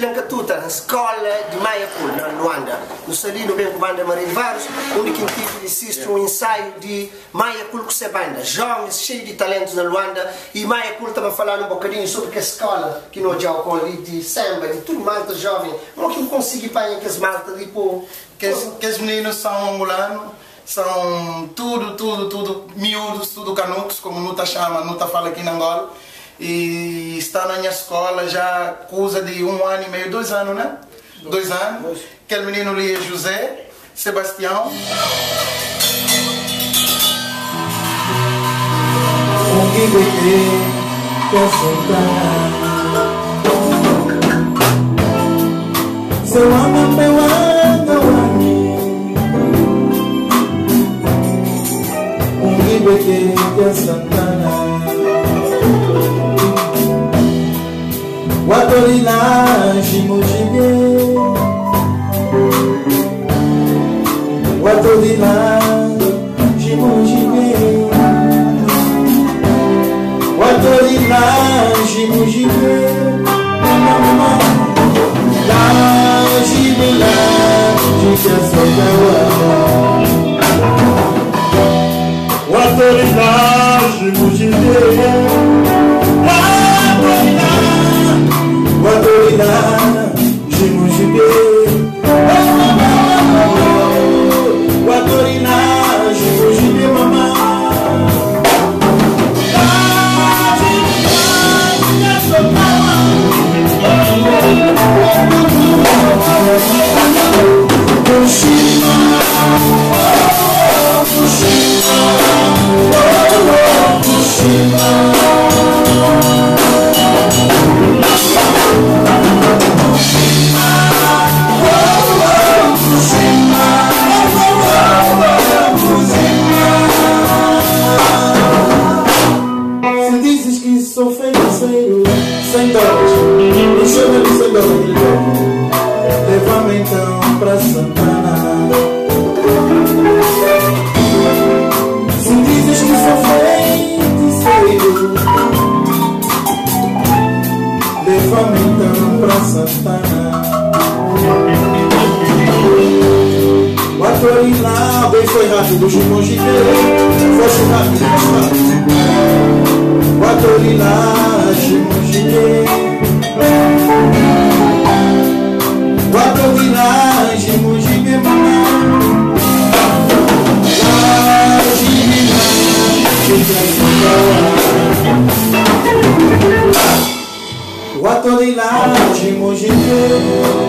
Lancatuta, na escola de Mayapul, na Luanda. No salino bem com a banda Maria de Varos, onde que existe um ensaio de Mayapul com essa banda. Jovens, cheios de talentos na Luanda. E Mayapul estava falando um bocadinho sobre a escola que nós já com ali de samba, de tudo malta jovem. Não que não consiga apanhar que as malta de pô. Que os meninos são angolanos, são tudo miúdos, tudo canucos, como Nuta chama, Nuta fala aqui na Angola. E está na minha escola já coisa de 1 ano e meio, 2 anos, né? 2 anos. Aquele menino ali é José Sebastião. Seu amor meu ando que é Santana Watorila Jimujige Watorila Jimujige Watorila Jimujige La Jimila Jika Sotawa Watorila Jimujige Watorila, Jimujige Watorila, Jimujige mama sou feiticeiro, $100, não chama de $100, leva-me então pra Santana. Se dizes que sou feiticeiro, leva-me então pra Santana. O Atorila, bem foi rápido, Jimujige, fosse rápido, mais rápido. Watorila, Jimujige Watorila, Jimujige mama La Jimila, Jika Sotawa Watorila, Jimujige